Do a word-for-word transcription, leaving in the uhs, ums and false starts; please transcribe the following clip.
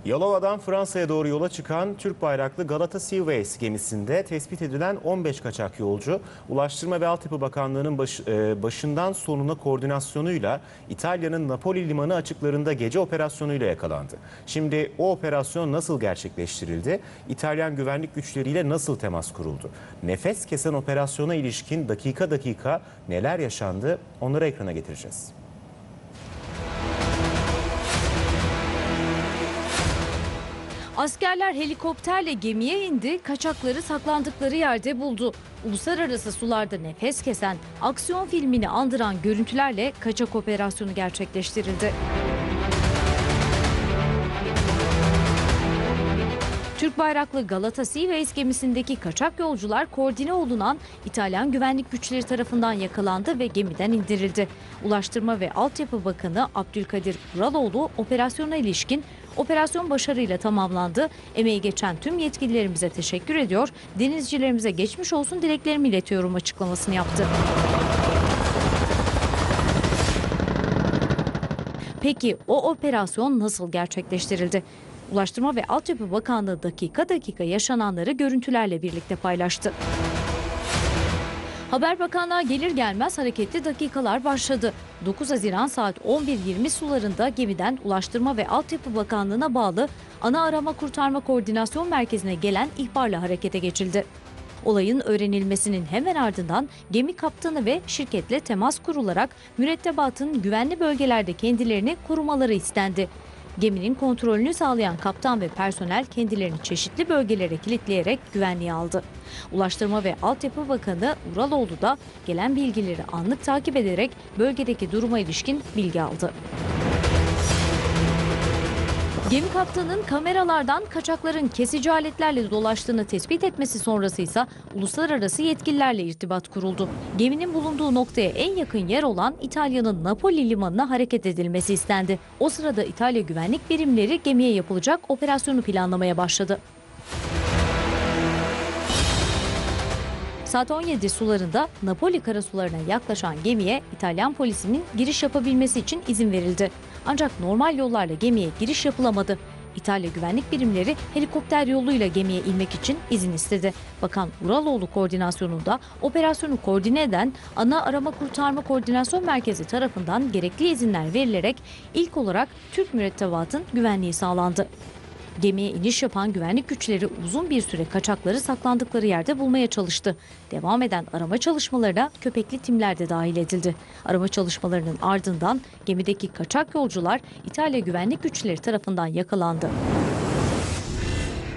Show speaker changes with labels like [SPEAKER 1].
[SPEAKER 1] Yalova'dan Fransa'ya doğru yola çıkan Türk bayraklı Galata Seaways gemisinde tespit edilen on beş kaçak yolcu, Ulaştırma ve Altyapı Bakanlığı'nın baş, e, başından sonuna koordinasyonuyla İtalya'nın Napoli limanı açıklarında gece operasyonuyla yakalandı. Şimdi o operasyon nasıl gerçekleştirildi? İtalyan güvenlik güçleriyle nasıl temas kuruldu? Nefes kesen operasyona ilişkin dakika dakika neler yaşandı? Onları ekrana getireceğiz.
[SPEAKER 2] Askerler helikopterle gemiye indi, kaçakları saklandıkları yerde buldu. Uluslararası sularda nefes kesen, aksiyon filmini andıran görüntülerle kaçak operasyonu gerçekleştirildi. Türk bayraklı Galata Seaways gemisindeki kaçak yolcular koordine olunan İtalyan güvenlik güçleri tarafından yakalandı ve gemiden indirildi. Ulaştırma ve Altyapı Bakanı Abdülkadir Uraloğlu operasyona ilişkin "Operasyon başarıyla tamamlandı. Emeği geçen tüm yetkililerimize teşekkür ediyor. Denizcilerimize geçmiş olsun dileklerimi iletiyorum" açıklamasını yaptı. Peki o operasyon nasıl gerçekleştirildi? Ulaştırma ve Altyapı Bakanlığı dakika dakika yaşananları görüntülerle birlikte paylaştı. Haber Bakanlığa gelir gelmez hareketli dakikalar başladı. dokuz Haziran saat on bir yirmi sularında gemiden Ulaştırma ve Altyapı Bakanlığı'na bağlı Ana Arama Kurtarma Koordinasyon Merkezi'ne gelen ihbarla harekete geçildi. Olayın öğrenilmesinin hemen ardından gemi kaptanı ve şirketle temas kurularak mürettebatın güvenli bölgelerde kendilerini korumaları istendi. Geminin kontrolünü sağlayan kaptan ve personel kendilerini çeşitli bölgelere kilitleyerek güvenliğe aldı. Ulaştırma ve Altyapı Bakanı Uraloğlu da gelen bilgileri anlık takip ederek bölgedeki duruma ilişkin bilgi aldı. Gemi kaptanının kameralardan kaçakların kesici aletlerle dolaştığını tespit etmesi sonrası ise uluslararası yetkililerle irtibat kuruldu. Geminin bulunduğu noktaya en yakın yer olan İtalya'nın Napoli limanına hareket edilmesi istendi. O sırada İtalya güvenlik birimleri gemiye yapılacak operasyonu planlamaya başladı. Saat on yedi sularında Napoli karasularına yaklaşan gemiye İtalyan polisinin giriş yapabilmesi için izin verildi. Ancak normal yollarla gemiye giriş yapılamadı. İtalya güvenlik birimleri helikopter yoluyla gemiye inmek için izin istedi. Bakan Uraloğlu koordinasyonunda operasyonu koordine eden Ana Arama Kurtarma Koordinasyon Merkezi tarafından gerekli izinler verilerek ilk olarak Türk mürettebatın güvenliği sağlandı. Gemiye iniş yapan güvenlik güçleri uzun bir süre kaçakları saklandıkları yerde bulmaya çalıştı. Devam eden arama çalışmalarına köpekli timler de dahil edildi. Arama çalışmalarının ardından gemideki kaçak yolcular İtalya güvenlik güçleri tarafından yakalandı.